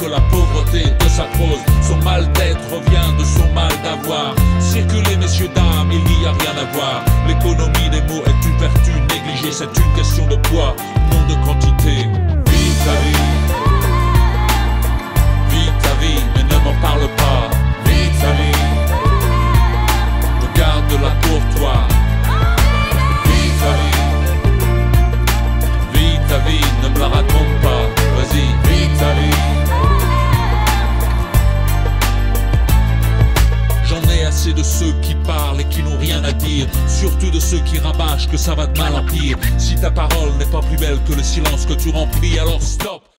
que la pauvreté de sa prose. Son mal d'être revient de son mal d'avoir. Circulez messieurs dames, il n'y a rien à voir. L'économie des mots est une vertu négligée. C'est une question de poids, non de quantité. Vis ta vie, vis ta vie, mais ne m'en parle pas. Vis ta vie, regarde-la pour toi. Vis ta vie, ne me la raconte pas. Vas-y, vis ta vie. J'en ai assez de ceux qui parlent et qui n'ont rien à dire. Surtout de ceux qui rabâchent que ça va de mal en pire. Si ta parole n'est pas plus belle que le silence que tu remplis, alors stop.